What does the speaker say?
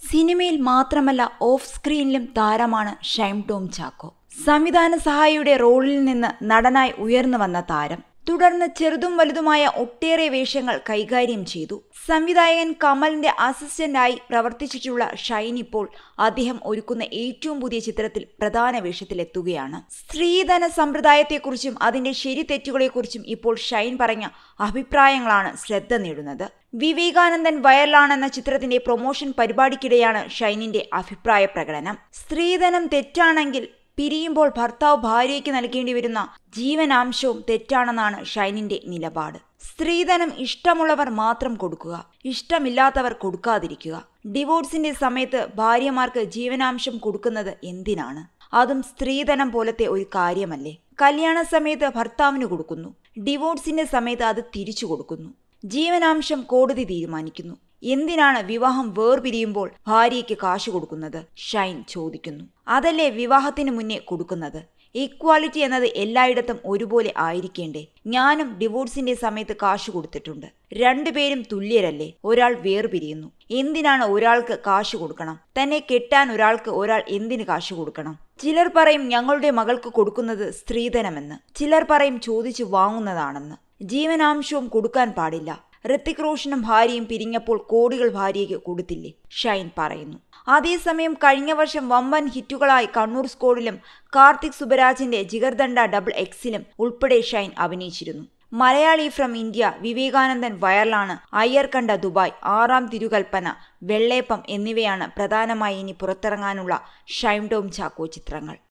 സിനിമയിൽ മാത്രമല്ല ഓഫ് സ്ക്രീനിലും താരമാണ് ഷൈൻ ടോം ചാക്കോ. സംവിധാന സഹായിയുടെ റോളിൽ നിന്ന് നടനായി ഉയർന്നു വന്ന താരം തുടർന്ന് ചെറുതും വലുതുമായ ഒട്ടേറെ വേഷങ്ങൾ കൈകാര്യം ചെയ്തു. സംവിധായകൻ കമലിന്റെ അസിസ്റ്റന്റായി പ്രവർത്തിച്ചിട്ടുള്ള ഷൈൻ ഇപ്പോൾ അദ്ദേഹം ഒരുക്കുന്ന ഏറ്റവും പുതിയ ചിത്രത്തിൽ പ്രധാന വേഷത്തിലെത്തുകയാണ്. സ്ത്രീധന സമ്പ്രദായത്തെക്കുറിച്ചും അതിന്റെ ശരി തെറ്റുകളെക്കുറിച്ചും ഇപ്പോൾ ഷൈൻ പറഞ്ഞ അഭിപ്രായങ്ങളാണ് ശ്രദ്ധ നേടുന്നത്. വിവേകാനന്ദൻ വൈറലാണെന്ന ചിത്രത്തിന്റെ പ്രൊമോഷൻ പരിപാടിക്കിടെയാണ് ഷൈനിന്റെ അഭിപ്രായ പ്രകടനം. സ്ത്രീധനം തെറ്റാണെങ്കിൽ പിരിയുമ്പോൾ ഭർത്താവ് ഭാര്യയ്ക്ക് നൽകേണ്ടി വരുന്ന ജീവനാംശവും തെറ്റാണെന്നാണ് ഷൈനിന്റെ നിലപാട്. സ്ത്രീധനം ഇഷ്ടമുള്ളവർ മാത്രം കൊടുക്കുക, ഇഷ്ടമില്ലാത്തവർ കൊടുക്കാതിരിക്കുക. ഡിവോഴ്സിന്റെ സമയത്ത് ഭാര്യമാർക്ക് ജീവനാംശം കൊടുക്കുന്നത് എന്തിനാണ്? അതും സ്ത്രീധനം പോലത്തെ ഒരു കാര്യമല്ലേ? കല്യാണ സമയത്ത് ഭർത്താവിന് കൊടുക്കുന്നു, ഡിവോഴ്സിന്റെ സമയത്ത് അത് തിരിച്ചു കൊടുക്കുന്നു. ജീവനാംശം കോടതി തീരുമാനിക്കുന്നു. എന്തിനാണ് വിവാഹം വേർപിരിയുമ്പോൾ ഭാര്യയ്ക്ക് കാശ് കൊടുക്കുന്നത്? ഷൈൻ ചോദിക്കുന്നു. അതല്ലേ വിവാഹത്തിന് മുന്നേ കൊടുക്കുന്നത്? ഈക്വാലിറ്റി എന്നത് എല്ലായിടത്തും ഒരുപോലെ ആയിരിക്കേണ്ടേ? ഞാനും ഡിവോഴ്സിന്റെ സമയത്ത് കാശ് കൊടുത്തിട്ടുണ്ട്. രണ്ടുപേരും തുല്യരല്ലേ? ഒരാൾ വേർപിരിയുന്നു, എന്തിനാണ് ഒരാൾക്ക് കാശ് കൊടുക്കണം? തന്നെ കെട്ടാൻ ഒരാൾ എന്തിന് കാശ് കൊടുക്കണം? ചിലർ പറയും ഞങ്ങളുടെ മകൾക്ക് കൊടുക്കുന്നത് സ്ത്രീധനമെന്ന്, ചിലർ പറയും ചോദിച്ചു വാങ്ങുന്നതാണെന്ന്. ജീവനാംശവും കൊടുക്കാൻ പാടില്ല. ഋത്തിക് റോഷനും ഭാര്യയും പിരിഞ്ഞപ്പോൾ കോടികൾ ഭാര്യയ്ക്ക് കൊടുത്തില്ലേ? ഷൈൻ പറയുന്നു. അതേസമയം കഴിഞ്ഞ വർഷം വമ്പൻ ഹിറ്റുകളായി കണ്ണൂർ സ്ക്വാഡിലും കാർത്തിക് സുബരാജിന്റെ ജിഗർദണ്ഡ XX ഉൾപ്പെടെ ഷൈൻ അഭിനയിച്ചിരുന്നു. മലയാളി ഫ്രം ഇന്ത്യ, വിവേകാനന്ദൻ വൈറലാണ്, അയ്യർ കണ്ട ദുബായ്, ആറാം തിരുകൽപ്പന, വെള്ളേപ്പം എന്നിവയാണ് പ്രധാനമായി ഇനി പുറത്തിറങ്ങാനുള്ള ഷൈൻ ടോം ചാക്കോ ചിത്രങ്ങൾ.